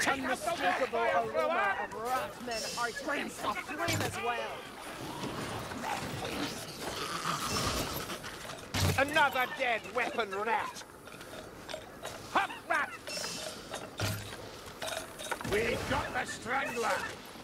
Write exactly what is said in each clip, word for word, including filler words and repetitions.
That unmistakable aroma of ratmen are twins of flame as well. Another dead weapon rat! Hop rat! We've got the strangler!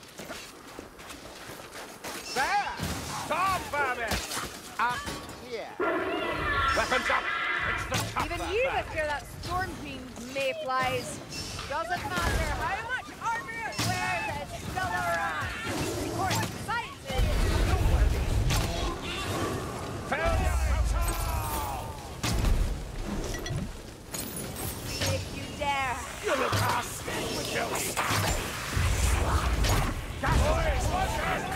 There! Storm vermin! Up here! Weapons up! It's the tough Even vermin. you that fear that storm fiend, mayflies. Doesn't matter how much armor it wears, it's still a rat. Or sight is noteworthy. Failure! If you dare. You look past me with your boys, watch it!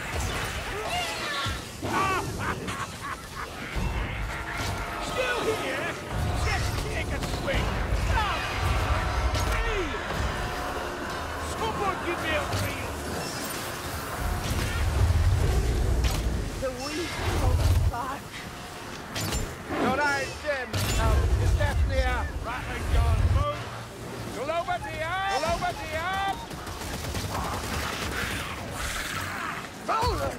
Still here? Just take a swing! Hey! Someone give me a reel! The weak comes back. Your eyes dim. Now, is death near? Rattling John, move! You'll over the arm! You'll over the arm! Fowler!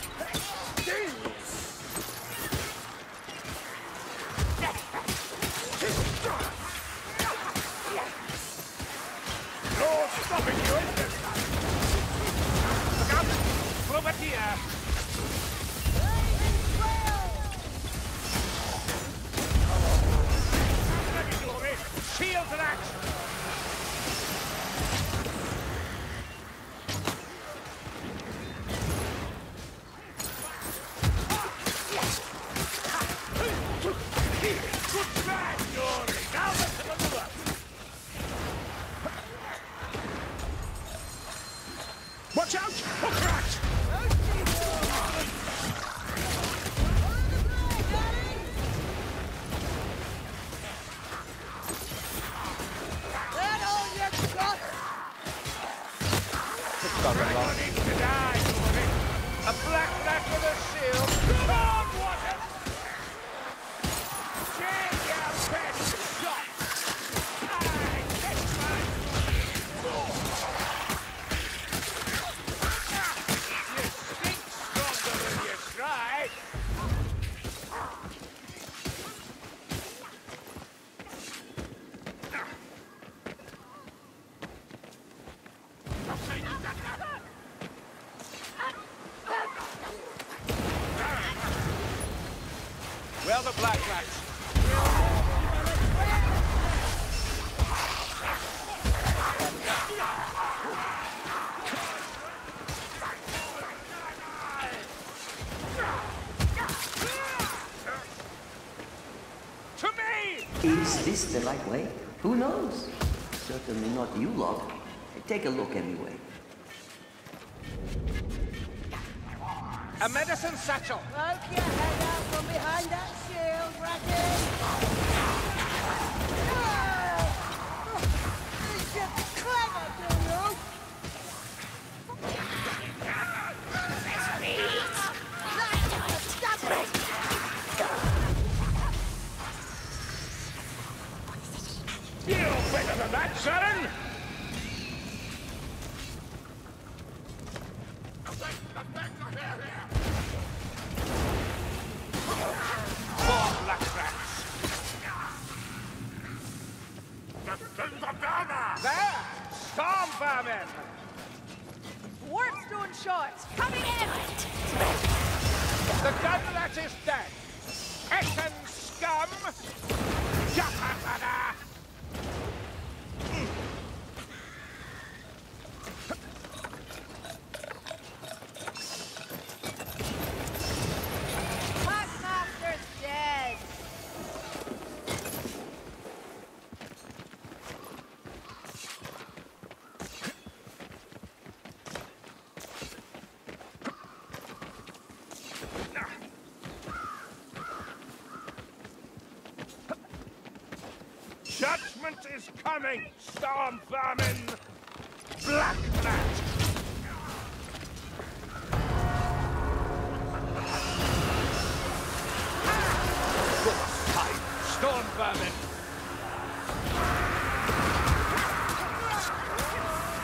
No stopping you in this time! Look out! Over here! Shields and action! Good man, Yori! Now let's have a look! Watch out! Hook rat! Everybody to die, Yori! A black rat with a shield! Come on, water! Jam your best shot! I catch my... You stink stronger than you try! Well, the black rats. To me! Is this the right way? Who knows? Certainly not you lot. Take a look anyway. A medicine satchel! Poke your head out from behind that shield, Ratty! This is clever, do you? Stop it! You're better than that, Sharon! Four black rats! There! Storm vermin! Warpstone shots coming in! The gun rat is dead! Essen scum! Yapada! Packmaster's dead! Judgment is coming, Storm Vermin! Black Rat! Good time, Storm Vermin!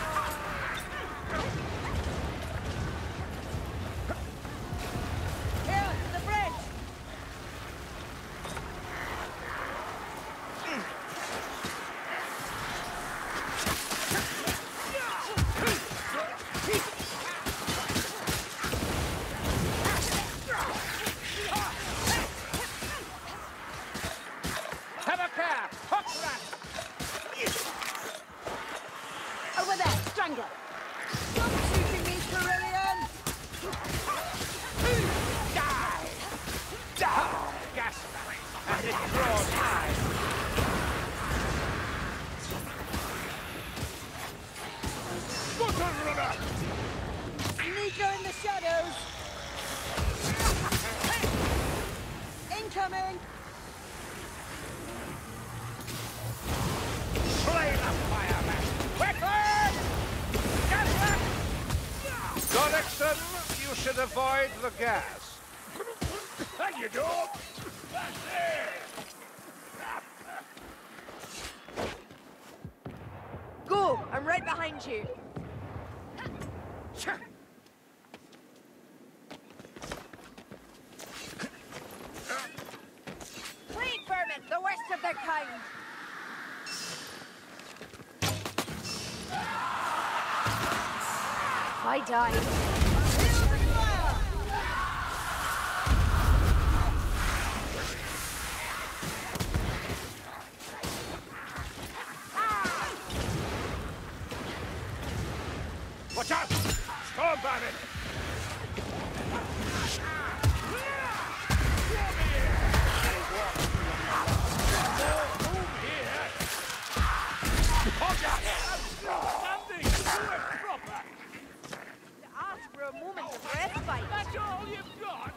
and avoid the gas. Thank you, dog. That's it. Go! I'm right behind you. Fleet vermin, the worst of their kind. If I died. Watch out! Storm vermin! Ask for a moment of respite. That's all you've got?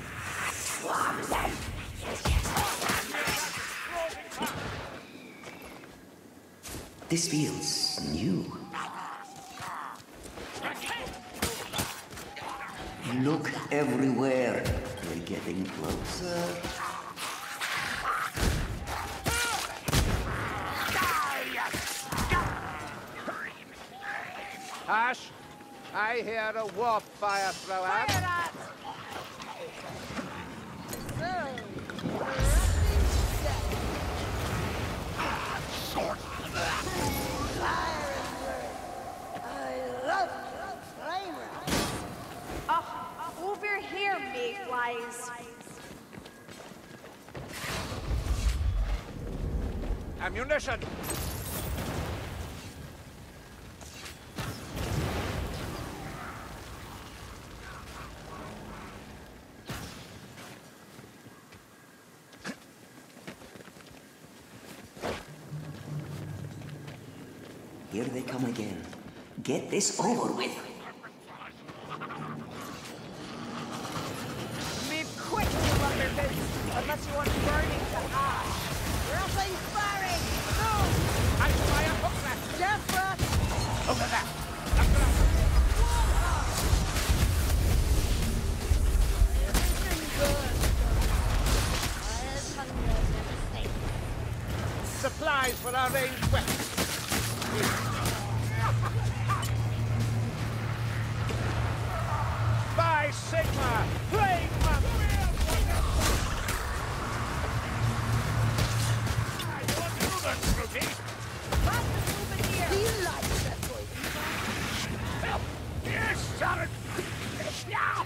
This feels new. Look everywhere. We're getting closer. Ash, I hear a warp fire thrower. Fire that! Oh, over here, mayflies. Ammunition! Here they come again. Get this over with. Move quick, you lumberboots, unless you want burning to ash. We're outside firing! Move! I fire hook that! Desperate! Over there! That's enough! Supplies for our ranged weapons. By Sigma! Plague Month! I want to move us, Ruby! Lots of movement here! Do you like that boy? Help! Yes, Sergeant! Now!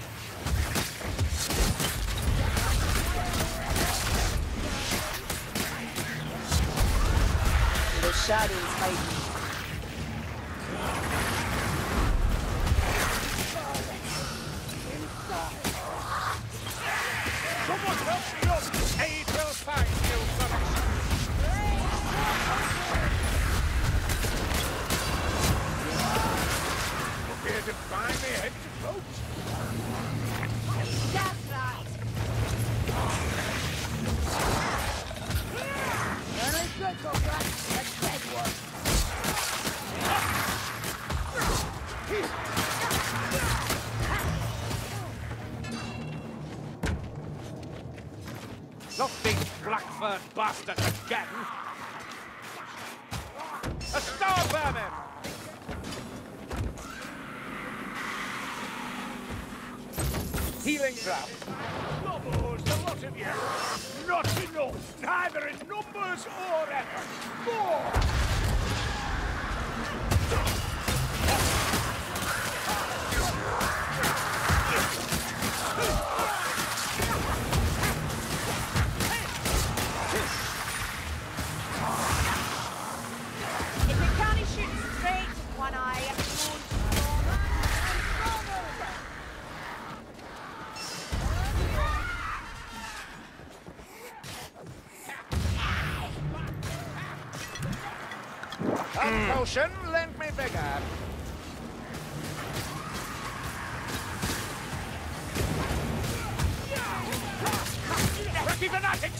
The shadows hiding. Someone help me up! Aid will find you, fellas! Look here to find me head to boat! That's right! Only good, Cobra. That's dead one. Not these black-furred bastards again! A star vermin! Healing trap. Gobbles, the lot of you! Not enough! Neither in numbers or effort! More! If it can't shoot straight, one eye, A potion, lend me bigger. Rocky fanatics!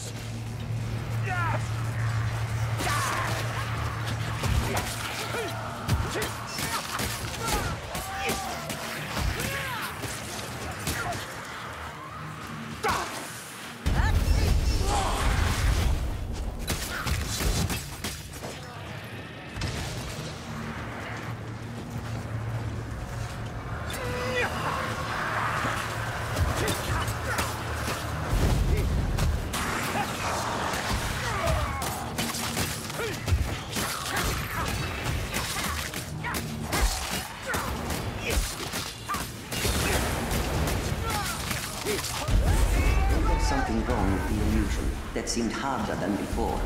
execution that seemed harder than before.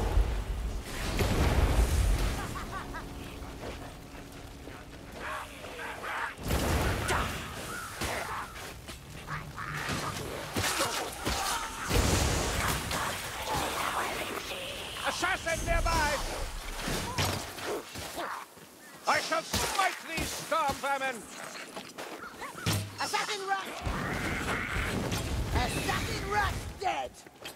Assassin nearby! I shall smite these storm vermin! Assassin Rat! Assassin Rat dead!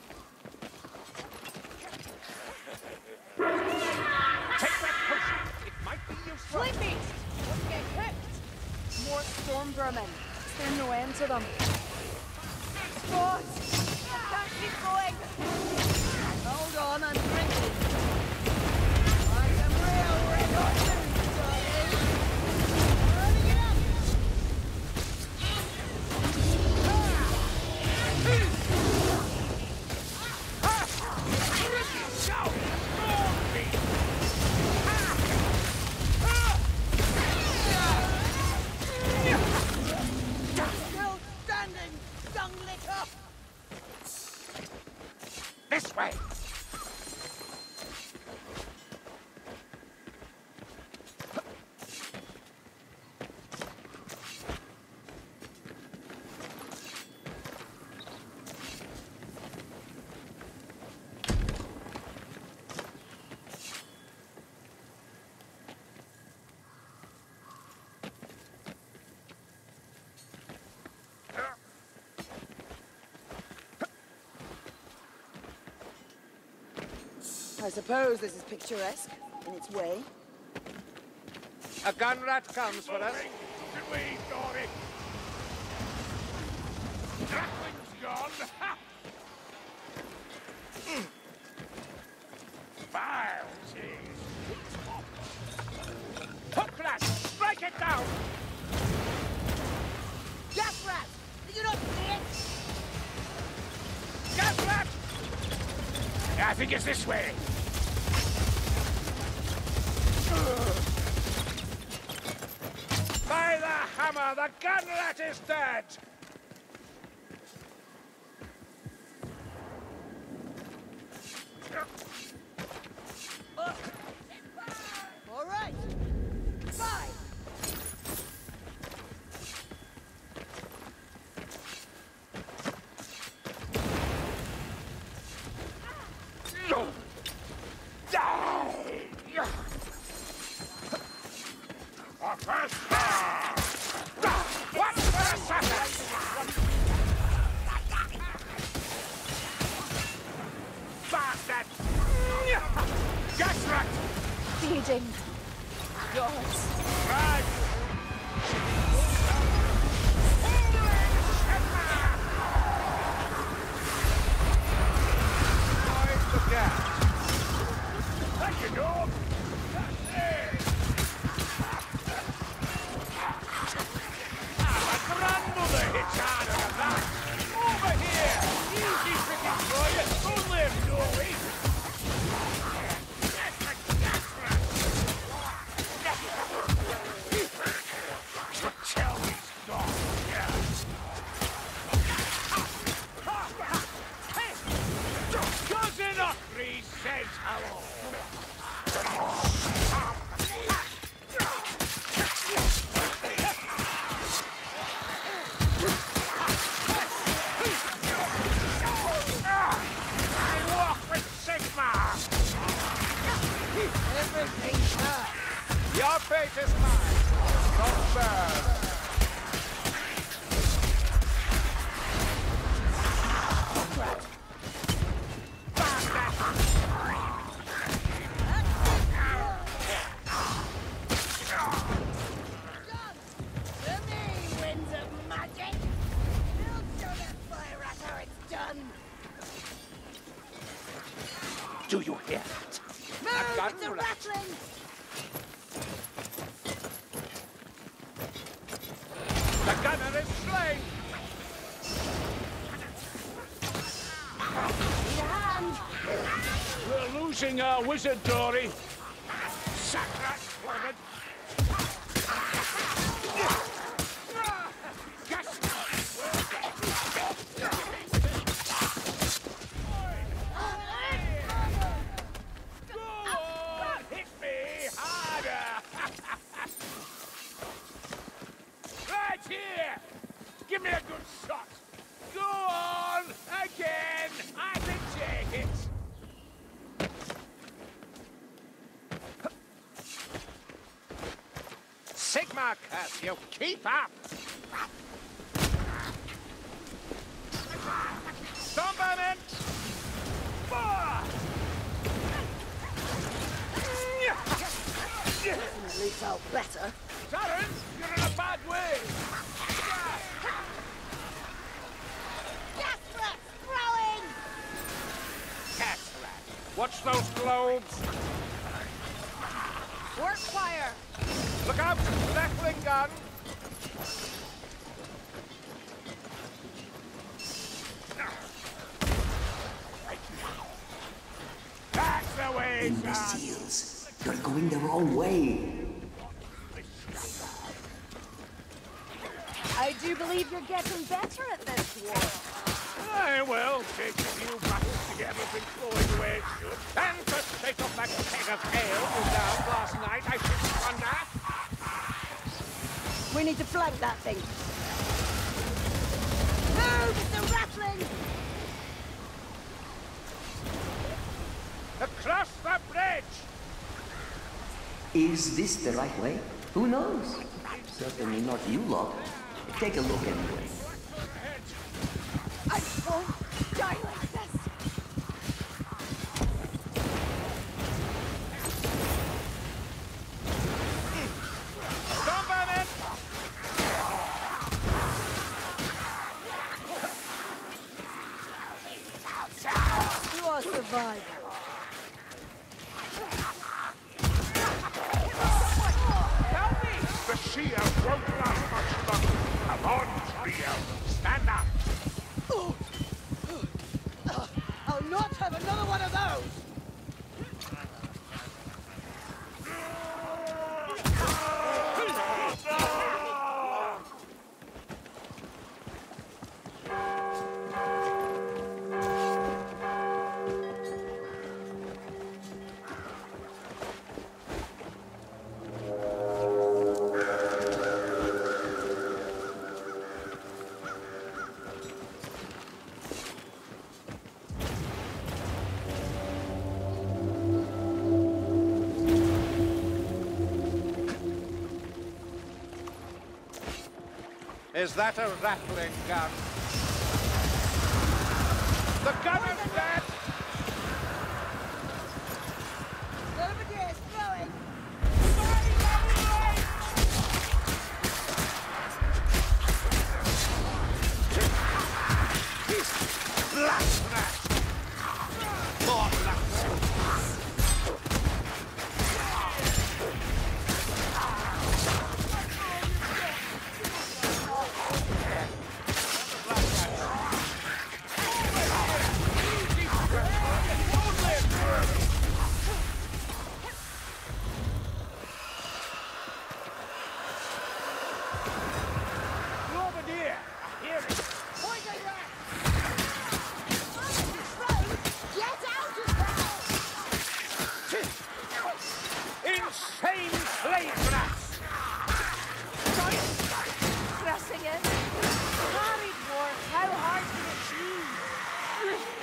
Take that potion! It might be useful! Flame beast! Don't get cooked! More storm vermin. Is there no end to them? Spot! I can't keep going! Hold on, I'm drinking. I am real red hot news, darling! Running it up! Still standing, dung licker! This way! I suppose this is picturesque, in its way. A gun rat comes for us. Should we, Dory? Drackling's gone. Ha! Vile cheese. Hook rat! Strike it down! Gas rat! Did you not see it? Gas rat! I think it's this way. By the hammer, the gun rat is dead! All right. Bye. What for assassin? Bastard! Gas rat! Feeding. Gods. Right! Mind the gas. Thank you, dog. My grandmother hits harder than that. Over here! Easy picking for you. Only a dory. Tell me, dog. Cousin Ockrey says hello. I walk with Sigma. Everything's hurt. Your fate is mine. Don't burn. To me, winds of magic. We'll show that fire rat how it's done. Do you hear that? Move! gun It's a rat. rattling! The gunner is slain. Need a hand! We're losing our wizard, Dory. Sack that woman. Gas. Marcus, you keep up! Stormvermin! More! Definitely felt better. Saren, you're in a bad way! Gas throwing! Catrat, watch those globes! Work fire! Look out! Grappling gun! Back the way, son! Imbeciles. You're going the wrong way. I do believe you're getting better at this war. I will take a few battles to get everything flowing the way it should. And to shake off that keg of ale you down last night, I shouldn't wonder. We need to flank that thing. Move! It's a rattling! Across the bridge! Is this the right way? Who knows? Certainly not you lot. Take a look anyway. I won't die like this. Stormvermin! You are surviving. Help me! The shield won't last much longer. Come on, trio! Stand up! I'll not have another one of those! Is that a rattling gun? The gunner's dead! Over is throwing! Blast rat! More blast! Globadier! I hear it! Poison rat! Get out of there! Insane flame rats! Pressing in. Harry dwarf, how hard can it be?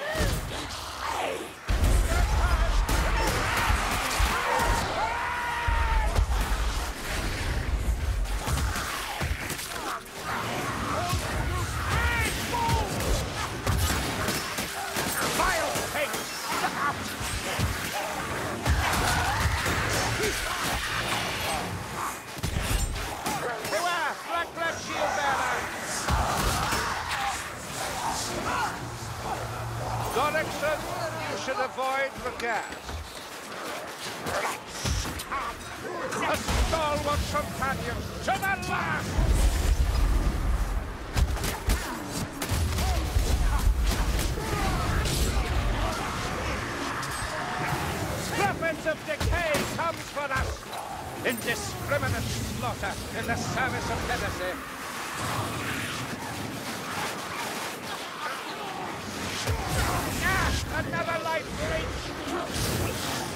Vile thing! Look out! Beware! Black Black Shield Bearer! Dorrickson, you should avoid the gas. A stalwart companion to the last! Weapons of decay comes for us! Indiscriminate slaughter in the service of Tennessee. Ah, another life breach!